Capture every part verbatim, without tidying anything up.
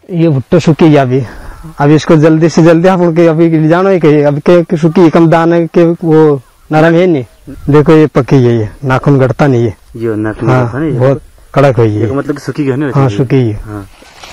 ये भुट्टो सूखी गया अभी अभी इसको जल्दी से जल्दी आप उनके अभी जानो ही कही अभी के सूखी कम दाने के वो नरम है नहीं। देखो ये पकी है, ये नाखून गड़ता नहीं है, ये नाखून हाँ, नहीं बहुत कड़क हुई है, मतलब सूखी है। हाँ सूखी है। हाँ।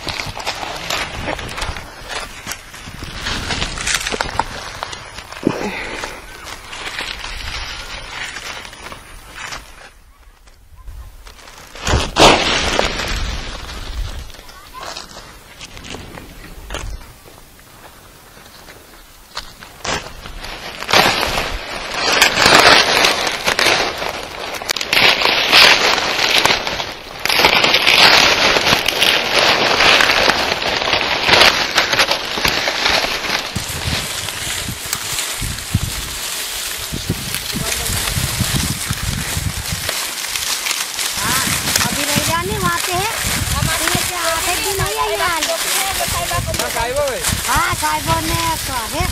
हाँ साइबो ने तो है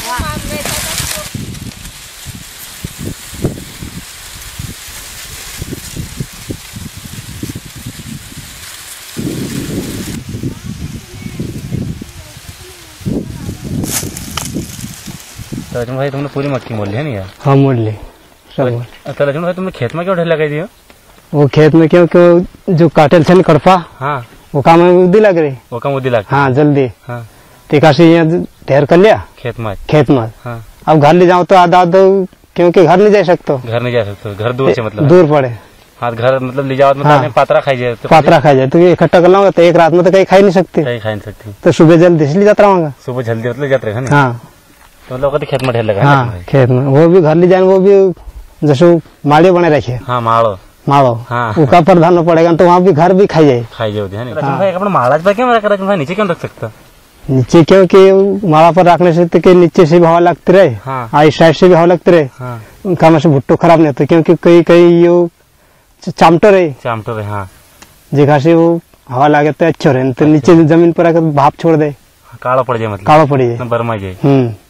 तो अर्जुन भाई तुमने पूरी मक्की मोल ली है नहीं यार? हाँ मोल ली सब। तो अर्जुन भाई तुमने खेत में क्यों ढेर लगाई दी हो? वो खेत में क्यों क्यों जो काटेल छे कड़पा, हाँ वो काम में उदी लग रही, वो काम उदी लग, हाँ जल्दी, हाँ टिकासी यहाँ ढेर कर लिया खेत में खेत में हाँ। अब घर ले जाओ तो आधा आधा क्योंकि घर नहीं जा सकते, घर नहीं जा सकते, घर दूर से मतलब दूर पड़े, हाँ घर मतलब ले जाओ मतलब हाँ, पात्रा खाई जाए तो पात्रा खाई जाए तो इकट्ठा कर लाऊंगा तो एक रात में तो कहीं खा नहीं सकती, कहीं खा नहीं सकती, तो सुबह जल्दी इसलिए जाता रहूंगा, सुबह जल्दी मतलब जाते रहे हाँ। तो मतलब खेत में ढेर लगा, हाँ खेत में वो भी घर ले जाए, वो भी जैसे माड़े बने रखे, हाँ माड़ो माड़ो हाँ उसका प्रधान पड़ेगा तो वहाँ भी घर भी खाई जाए, खाई जाए अपना माड़ा पर क्यों रख रहा, नीचे क्यों रख सकता? नीचे क्योंकि माड़ा पर रखने से तो नीचे से भी हवा लगती रहे, हाँ इस साइड से भी हवा लगती रहे, हाँ उनका में से भुट्टो खराब नहीं होता, क्योंकि कई कई यो चामटो रहे चामटो रहे हाँ जगह से वो हवा लगे तो अच्छे रहे, तो नीचे जमीन पर आकर भाप छोड़ दे, काला पड़ जाए मतलब काला पड़ जाए, बर्मा जाए।